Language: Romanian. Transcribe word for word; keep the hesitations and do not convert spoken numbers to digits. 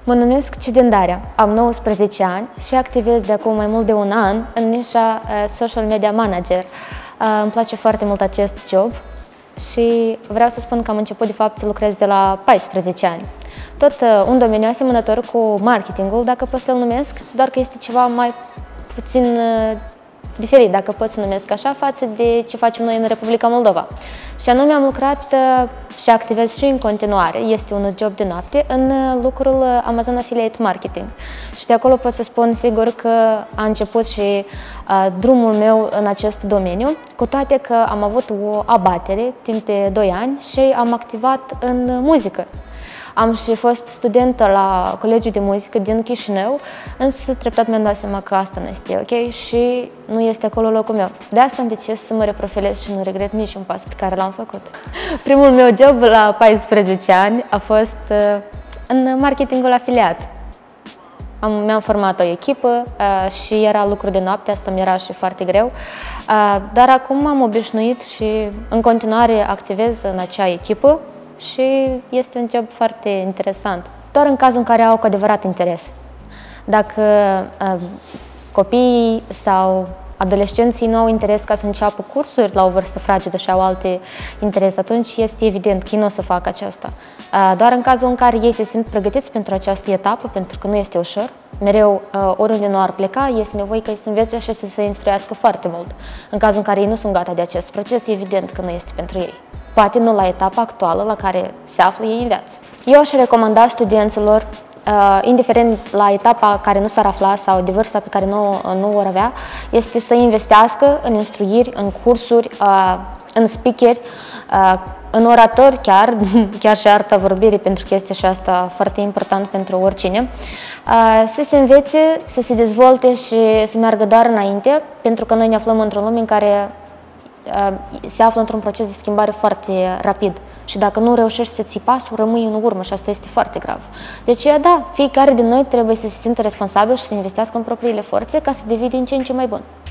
Mă numesc Ciudendarea, am nouăsprezece ani și activez de acum mai mult de un an în nișa uh, Social Media Manager. Uh, îmi place foarte mult acest job și vreau să spun că am început de fapt să lucrez de la paisprezece ani. Tot uh, un domeniu asemănător cu marketingul, dacă pot să-l numesc, doar că este ceva mai puțin uh, diferit, dacă pot să numesc așa, față de ce facem noi în Republica Moldova. Și anume am lucrat uh, și activez și în continuare, este un job de noapte, în uh, lucrul Amazon Affiliate Marketing. Și de acolo pot să spun sigur că a început și uh, drumul meu în acest domeniu, cu toate că am avut o abatere timp de doi ani și am activat în muzică. Am și fost studentă la Colegiul de Muzică din Chișinău, însă treptat mi-am dat seama că asta nu este ok și nu este acolo locul meu. De asta am decis să mă reprofilez și nu regret niciun pas pe care l-am făcut. Primul meu job la paisprezece ani a fost în marketingul afiliat. Am, mi-am format o echipă uh, și era lucru de noapte, asta mi era și foarte greu, uh, dar acum am obișnuit și în continuare activez în acea echipă. Și este un job foarte interesant, doar în cazul în care au cu adevărat interes. Dacă uh, copiii sau adolescenții nu au interes ca să înceapă cursuri la o vârstă fragedă și au alte interese, atunci este evident că ei nu o să facă aceasta. Uh, doar în cazul în care ei se simt pregătiți pentru această etapă, pentru că nu este ușor, mereu, uh, oriunde nu ar pleca, este nevoie ca ei să învețe și să se instruiască foarte mult. În cazul în care ei nu sunt gata de acest proces, e evident că nu este pentru ei. Poate nu la etapa actuală la care se află ei în viață. Eu aș recomanda studenților, uh, indiferent la etapa care nu s-ar afla sau de vârsta pe care nu, nu vor avea, este să investească în instruiri, în cursuri, uh, în speakeri, uh, în oratori chiar, chiar și arta vorbirii, pentru că este și asta foarte important pentru oricine, uh, să se învețe, să se dezvolte și să meargă doar înainte, pentru că noi ne aflăm într-o lume în care se află într-un proces de schimbare foarte rapid și dacă nu reușești să ții pasul, rămâi în urmă și asta este foarte grav. Deci, da, fiecare din noi trebuie să se simtă responsabil și să investească în propriile forțe ca să devii din ce în ce mai bun.